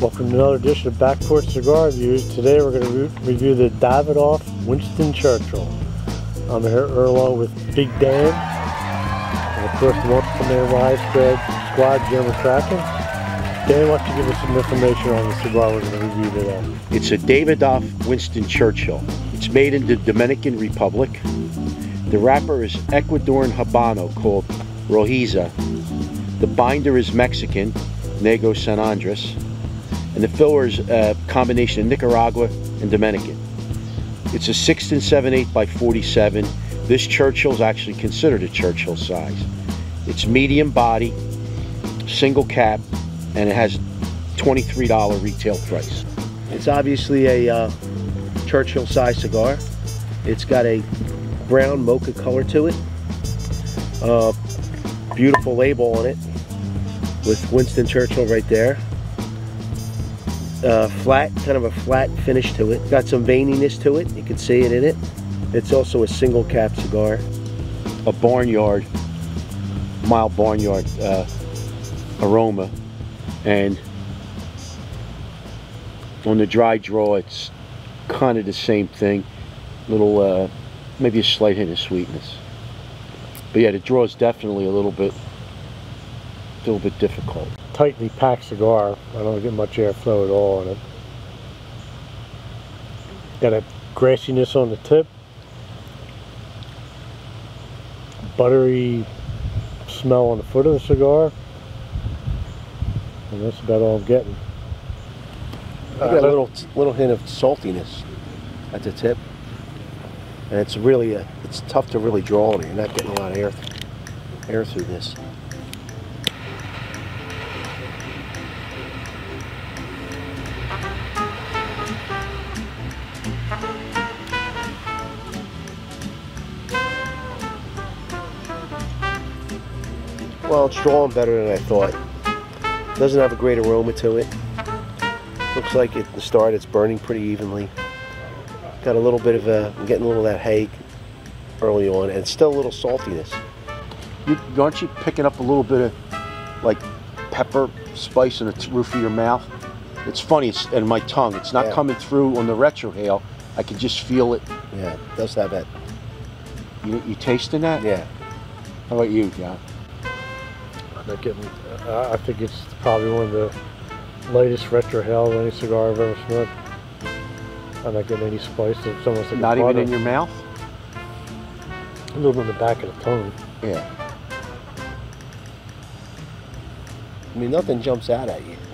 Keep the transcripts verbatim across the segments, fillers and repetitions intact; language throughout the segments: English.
Welcome to another edition of Back Porch Cigar Reviews. Today we're going to re review the Davidoff Winston Churchill. I'm here along with Big Dan, and of course the one-man widespread squad, Jim McCracken. Dan, why don't you give us some information on the cigar we're going to review today? It's a Davidoff Winston Churchill. It's made in the Dominican Republic. The wrapper is Ecuadorian Habano called Rojiza. The binder is Mexican, Negro San Andres. And the filler is a combination of Nicaragua and Dominican. It's a six and seven eighths by forty-seven. This Churchill is actually considered a Churchill size. It's medium body, single cap, and it has twenty-three dollar retail price. It's obviously a uh, Churchill size cigar. It's got a brown mocha color to it. Uh, beautiful label on it with Winston Churchill right there. Uh, flat, kind of a flat finish to it. Got some veininess to it. You can see it in it. It's also a single cap cigar. A barnyard, mild barnyard uh, aroma, and on the dry draw, it's kind of the same thing. Little, uh, maybe a slight hint of sweetness. But yeah, the draw is definitely a little bit, a little bit difficult. Tightly packed cigar. I don't get much airflow at all in it. Got a grassiness on the tip. Buttery smell on the foot of the cigar. And that's about all I'm getting. I got a little little hint of saltiness at the tip. And it's really a, it's tough to really draw on it. You're not getting a lot of air air through this. Well, it's drawing better than I thought. Doesn't have a great aroma to it. Looks like at the start it's burning pretty evenly. Got a little bit of a, I'm getting a little of that hay early on, and still a little saltiness. You, aren't you picking up a little bit of like pepper spice in the roof of your mouth? It's funny, it's in my tongue. It's not yeah. coming through on the retrohale. I can just feel it. Yeah, it does have that. You, you tasting that? Yeah. How about you, John? I'm not getting, uh, I think it's probably one of the lightest retrohale of any cigar I've ever smoked. I'm not getting any spice. It's almost like not even in your mouth? A little bit in the back of the tongue. Yeah. I mean, nothing jumps out at you.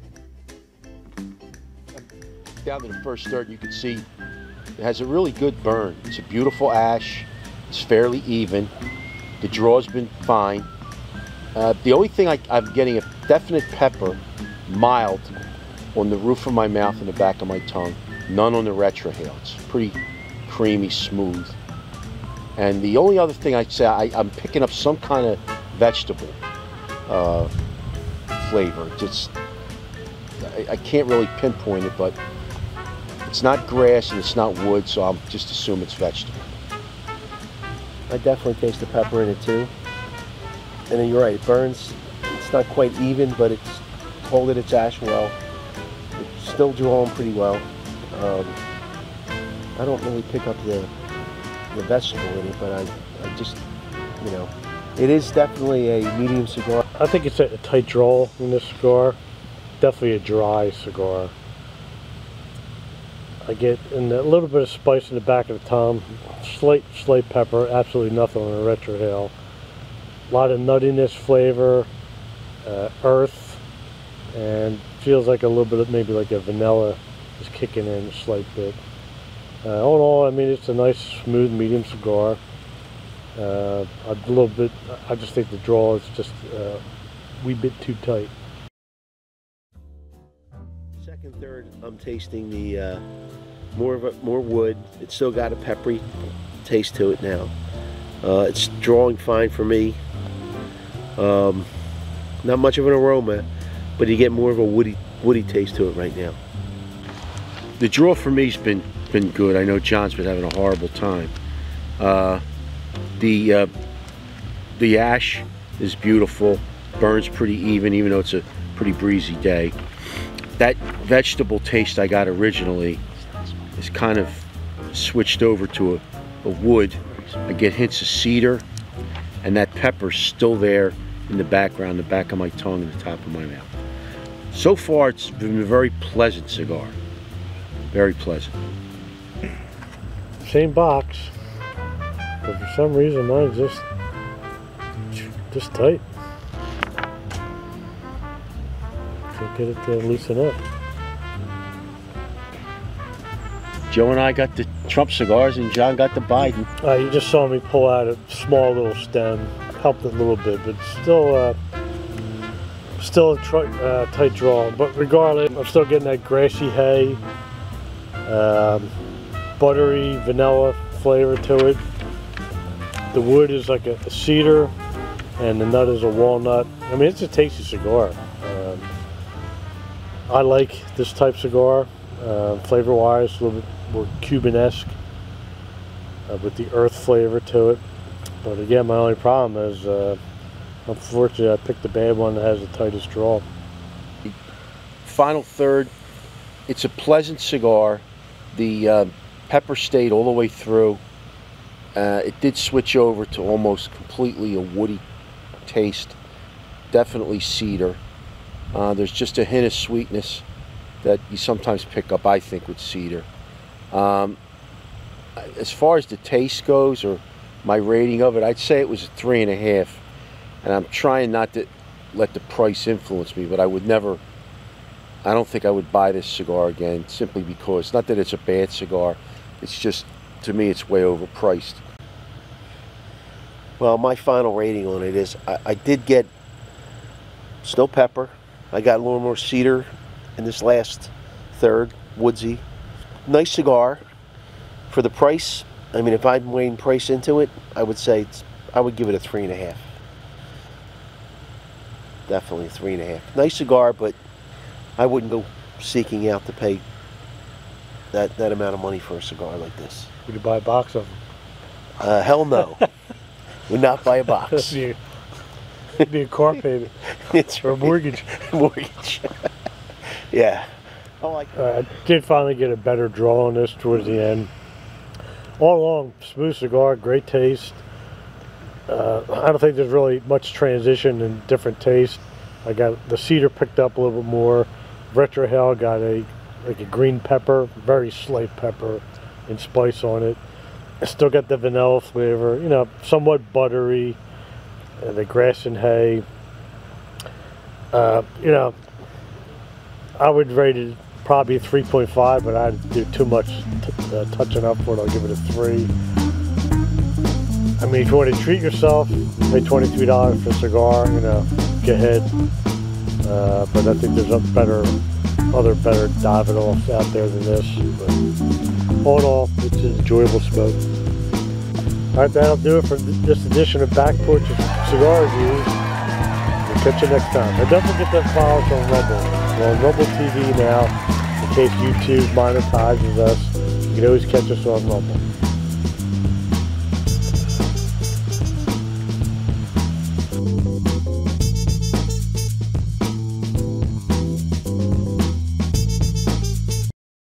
Down to the first third, you can see it has a really good burn. It's a beautiful ash. It's fairly even. The draw's been fine. Uh, the only thing I, I'm getting a definite pepper, mild, on the roof of my mouth and the back of my tongue. None on the retrohale. It's pretty creamy, smooth. And the only other thing I'd say, I, I'm picking up some kind of vegetable uh, flavor. Just, I, I can't really pinpoint it, but it's not grass and it's not wood, so I'll just assume it's vegetable. I definitely taste the pepper in it too. And then you're right, it burns. It's not quite even, but it's holding its ash well. It's still drawing pretty well. Um, I don't really pick up the the vegetable in it, but I, I just, you know, it is definitely a medium cigar. I think it's a, a tight draw in this cigar. Definitely a dry cigar. I get and a little bit of spice in the back of the tongue. Slight, slight pepper. Absolutely nothing on the retrohale. A lot of nuttiness, flavor, uh, earth, and feels like a little bit of maybe like a vanilla is kicking in a slight bit. Uh, all in all, I mean, it's a nice, smooth, medium cigar. Uh, a little bit, I just think the draw is just uh, a wee bit too tight. Second, third, I'm tasting the uh, more of a, more wood. It's still got a peppery taste to it now. Uh, it's drawing fine for me. Um, not much of an aroma, but you get more of a woody, woody taste to it right now. The draw for me's been been good. I know John's been having a horrible time. Uh, the uh, the ash is beautiful, burns pretty even, even though it's a pretty breezy day. that vegetable taste I got originally is kind of switched over to a, a wood. I get hints of cedar, and that pepper's still there in the background, the back of my tongue and the top of my mouth. So far, it's been a very pleasant cigar. Very pleasant. Same box, but for some reason mine's just just tight. Can't get it to loosen up. Joe and I got the Trump cigars, and John got the Biden. Uh, you just saw me pull out a small little stem, helped it a little bit, but still, uh, still a tr uh, tight draw. But regardless, I'm still getting that grassy hay, um, buttery vanilla flavor to it. The wood is like a, a cedar, and the nut is a walnut. I mean, it's a tasty cigar. Um, I like this type of cigar, uh, flavor-wise, a little bit more Cuban-esque, uh, with the earth flavor to it. But again, my only problem is, uh, unfortunately, I picked the bad one that has the tightest draw. Final third, it's a pleasant cigar. The uh, pepper stayed all the way through. Uh, it did switch over to almost completely a woody taste. Definitely cedar. Uh, there's just a hint of sweetness that you sometimes pick up, I think, with cedar. Um, as far as the taste goes, or my rating of it, I'd say it was a three and a half. And I'm trying not to let the price influence me, but I would never, I don't think I would buy this cigar again, simply because, not that it's a bad cigar, it's just, to me, it's way overpriced. Well, my final rating on it is I, I did get snow pepper. I got a little more cedar in this last third, woodsy. Nice cigar. For the price, I mean, if I'm weighing price into it, I would say it's, I would give it a three and a half. Definitely a three and a half. Nice cigar, but I wouldn't go seeking out to pay that, that amount of money for a cigar like this. Would you buy a box of them? Uh, hell no. Would not buy a box. It'd be, be a car payment. It's or a mortgage. Mortgage. Yeah. I like uh, I did finally get a better draw on this towards the end. All along, smooth cigar, great taste. Uh, I don't think there's really much transition in different taste. I got the cedar picked up a little bit more. Retrohale got a like a green pepper, very slight pepper and spice on it. I still got the vanilla flavor, you know, somewhat buttery. Uh, the grass and hay. Uh, you know, I would rate it probably a three point five, but I'd do too much t uh, touching up for it. I'll give it a three. I mean, if you want to treat yourself, pay twenty-three dollars for a cigar, you know, go ahead. Uh, but I think there's a better, other better Davidoffs out there than this. But all in all, it's an enjoyable smoke. All right, that'll do it for this edition of Back Porch Cigar Reviews. We'll catch you next time. And don't forget to follow us on Rumble. We're on Rumble T V now. In case YouTube monetizes us, you can always catch us on Rumble.